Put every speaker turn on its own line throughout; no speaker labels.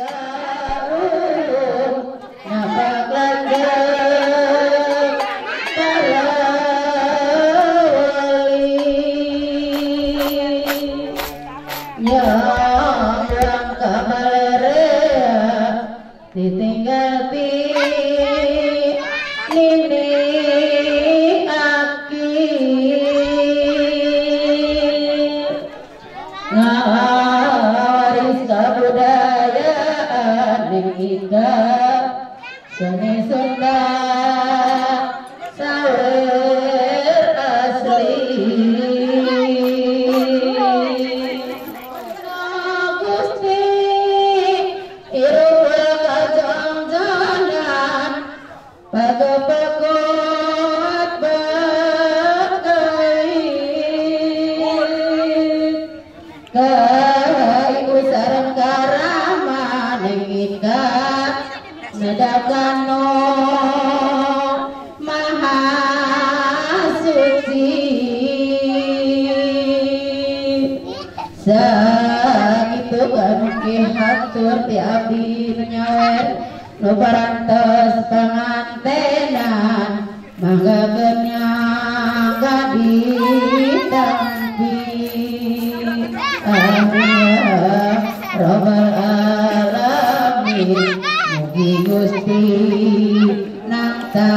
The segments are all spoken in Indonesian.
ditinggal nini aki ngawaris kebudayaan kita seni Sunda sawer asli Gusti irwa kajang-jangan pagapakot bagay kay usarang karama nangika nadakano mahasuci sa itu kami hatur ti abdi nyawer nu parantos pangantenan mangga kenyang gadi tampi amin robbal alamin mugi Gusti nang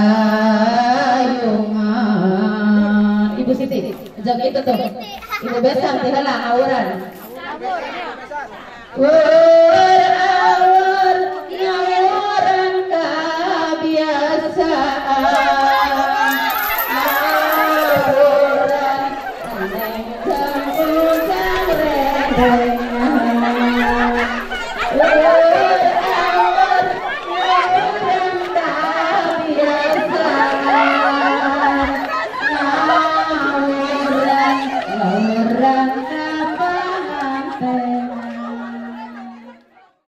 tayungan. Ibu Siti jaga itu tuh Ibu Besar tihala auran awur nyawuran kebiasaan awuran neng sambung sangrengan awur nyawuran kebiasaan awuran